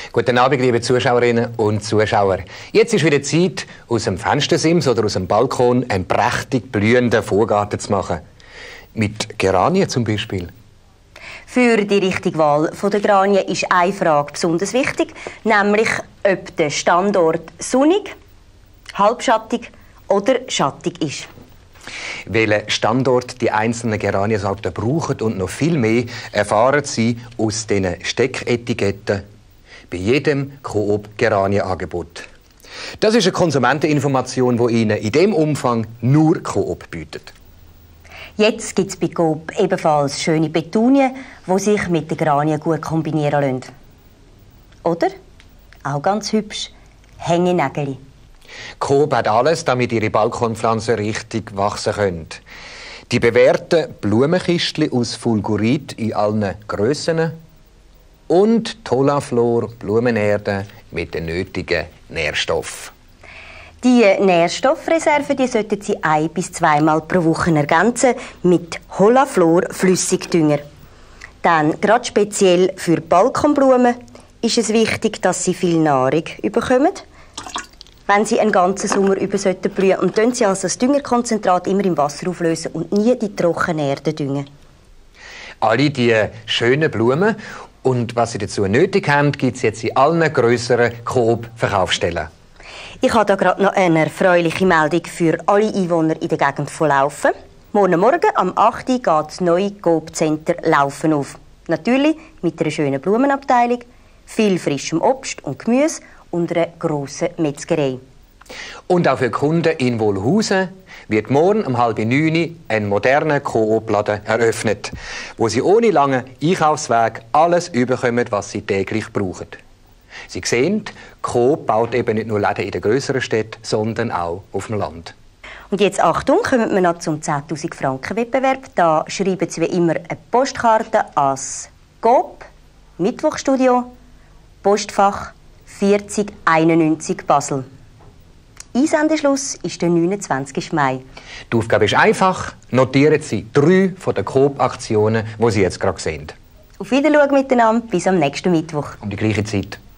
Guten Abend, liebe Zuschauerinnen und Zuschauer. Jetzt ist wieder Zeit, aus dem Fenstersims oder aus dem Balkon einen prächtig blühenden Vorgarten zu machen. Mit Geranien zum Beispiel. Für die richtige Wahl der Geranien ist eine Frage besonders wichtig, nämlich ob der Standort sonnig, halbschattig oder schattig ist. Welchen Standort die einzelnen Geraniensorten brauchen und noch viel mehr erfahren Sie aus diesen Stecketiketten bei jedem Coop-Geranien-Angebot. Das ist eine Konsumenteninformation, die Ihnen in dem Umfang nur Coop bietet. Jetzt gibt es bei Coop ebenfalls schöne Petunien, die sich mit den Geranien gut kombinieren lassen. Oder, auch ganz hübsch, Hängenägeli. Coop hat alles, damit ihre Balkonpflanzen richtig wachsen können. Die bewährten Blumenkistchen aus Fulgurit in allen Grössen und Tolaflor Blumenerde mit den nötigen Nährstoffen. Die Nährstoffreserve sollten Sie 1- bis 2-mal pro Woche ergänzen mit Holaflor Flüssigdünger. Dann, gerade speziell für Balkonblumen, ist es wichtig, dass sie viel Nahrung bekommen, wenn sie einen ganzen Sommer über blühen. Und dann Sie also das Düngerkonzentrat immer im Wasser auflösen und nie die trockene Erde düngen. Alle diese schönen Blumen und was Sie dazu nötig haben, gibt es jetzt in allen grösseren Coop-Verkaufsstellen. Ich habe da gerade noch eine erfreuliche Meldung für alle Einwohner in der Gegend von Laufen. Morgen am 8. Uhr geht das neue Coop-Center Laufen auf. Natürlich mit einer schönen Blumenabteilung, viel frischem Obst und Gemüse und einer grossen Metzgerei. Und auch für Kunden in Wolhusen wird morgen um 8:30 ein moderner Coop-Laden eröffnet, wo sie ohne langen Einkaufsweg alles überkommen, was sie täglich brauchen. Sie sehen, Coop baut eben nicht nur Läden in den grösseren Städten, sondern auch auf dem Land. Und jetzt Achtung, kommen wir noch zum 10'000 Franken Wettbewerb. Da schreiben Sie wie immer eine Postkarte ans Coop, Mittwochstudio, Postfach 4091 Basel. Einsendeschluss ist der 29. Mai. Die Aufgabe ist einfach. Notieren Sie 3 von den Coop-Aktionen, die Sie jetzt gerade sehen. Auf Wiedersehen miteinander, bis am nächsten Mittwoch. Um die gleiche Zeit.